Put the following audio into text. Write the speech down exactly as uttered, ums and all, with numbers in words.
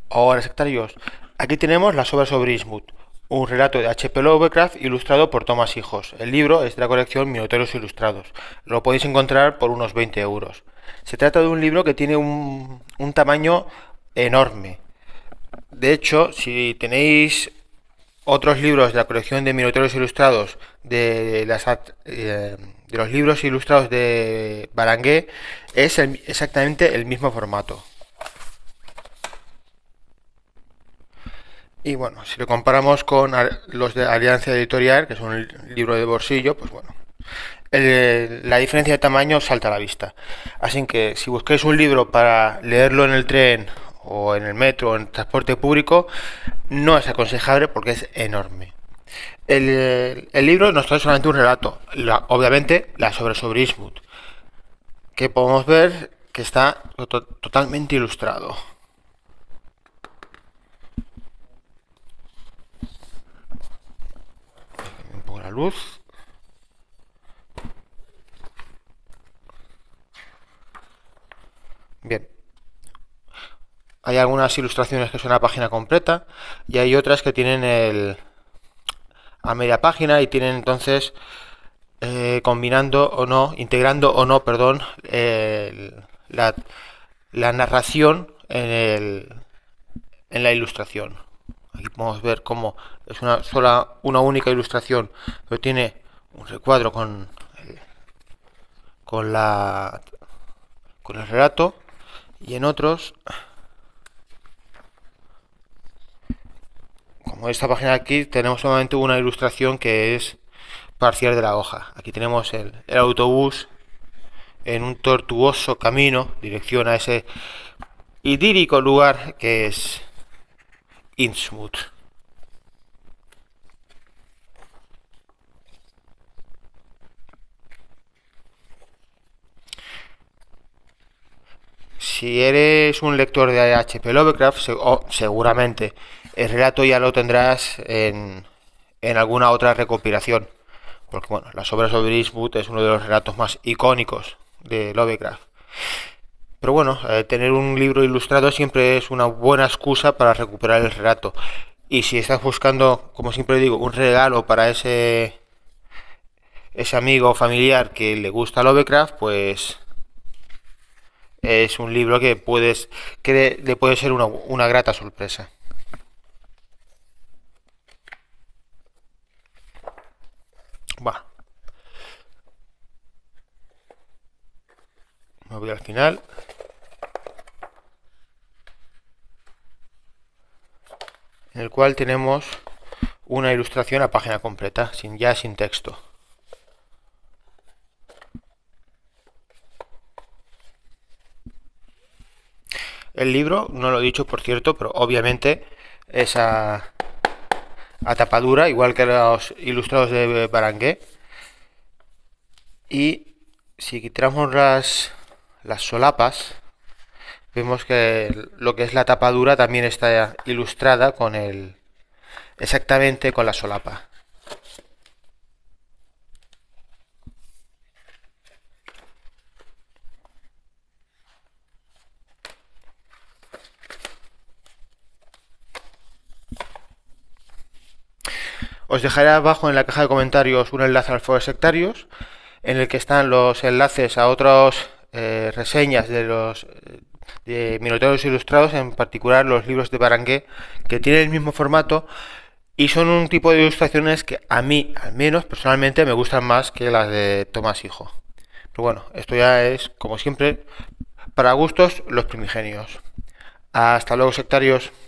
Ahora, sectarios, aquí tenemos Las obras sobre Innsmouth, un relato de H P Lovecraft ilustrado por Thomas Hijos. El libro es de la colección Minotauros Ilustrados. Lo podéis encontrar por unos veinte euros. Se trata de un libro que tiene un, un tamaño enorme. De hecho, si tenéis otros libros de la colección de Minotauros Ilustrados, de, las, eh, de los libros ilustrados de Barangué, es el, exactamente el mismo formato. Y bueno, si lo comparamos con los de Alianza Editorial, que son un libro de bolsillo, pues bueno, el, la diferencia de tamaño salta a la vista. Así que si busquáis un libro para leerlo en el tren o en el metro o en el transporte público, no es aconsejable porque es enorme. El, el libro nos trae solamente un relato, la, obviamente la sobre sobre Innsmouth, que podemos ver que está to totalmente ilustrado. Un poco la luz. Bien. Hay algunas ilustraciones que son a página completa y hay otras que tienen el a media página y tienen entonces eh, combinando o no, integrando o no, perdón, el, la, la narración en, el, en la ilustración. Aquí podemos ver cómo es una sola, una única ilustración, pero tiene un recuadro con, con la con el relato, y en otros, como esta página aquí, tenemos solamente una ilustración que es parcial de la hoja. Aquí tenemos el, el autobús en un tortuoso camino, dirección a ese idílico lugar que es Innsmouth. Si eres un lector de H P Lovecraft, se oh, seguramente el relato ya lo tendrás en, en alguna otra recopilación. Porque bueno, Las obras sobre Innsmouth es uno de los relatos más icónicos de Lovecraft. Pero bueno, eh, tener un libro ilustrado siempre es una buena excusa para recuperar el relato. Y si estás buscando, como siempre digo, un regalo para ese, ese amigo o familiar que le gusta Lovecraft, pues es un libro que puedes que le puede ser una, una grata sorpresa. Bueno, me voy al final, en el cual tenemos una ilustración a página completa, sin ya sin texto. El libro, no lo he dicho por cierto, pero obviamente es a, a tapadura, igual que los ilustrados de Barangué. Y si quitamos las, las solapas, vemos que lo que es la tapadura también está ilustrada con el exactamente con la solapa. Os dejaré abajo en la caja de comentarios un enlace al foro de sectarios, en el que están los enlaces a otras eh, reseñas de los de Minotauros Ilustrados, en particular los libros de Barangué, que tienen el mismo formato y son un tipo de ilustraciones que a mí, al menos personalmente, me gustan más que las de Tomás Hijo. Pero bueno, esto ya es, como siempre, para gustos los primigenios. Hasta luego, sectarios.